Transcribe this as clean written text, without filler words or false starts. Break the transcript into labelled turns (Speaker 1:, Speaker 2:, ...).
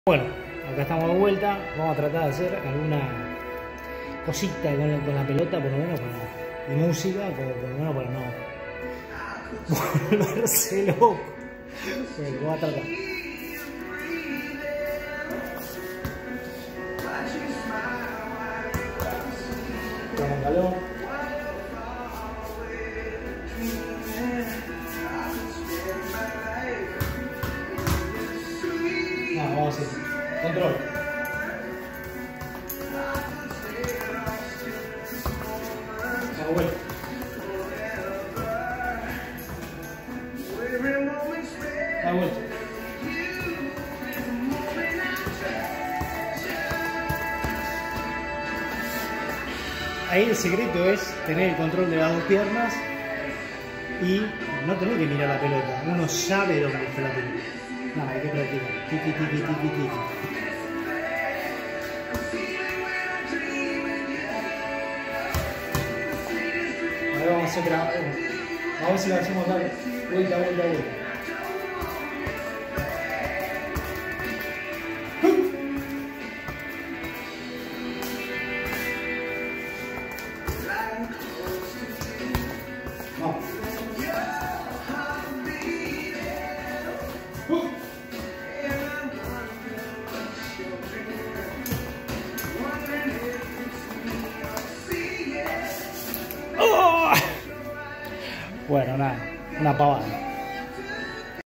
Speaker 1: Bueno, acá estamos de vuelta. Vamos a tratar de hacer alguna cosita con la pelota, por lo menos para, y música, por lo menos para no volverse loco. Bueno, vamos a tratar. Vamos al balón. No, vamos a hacer control. Hago vuelta. Hago vuelta. Ahí el secreto es tener el control de las dos piernas y no tener que mirar la pelota. Uno sabe dónde está la pelota. No, hay que practicar. Tiki, tiki, tiki, tiki. Ahora vamos a hacer otra. Vamos a ver si la hacemos dar vuelta, vuelta, vuelta. Vamos. Oh. Bueno, nada, una pavada.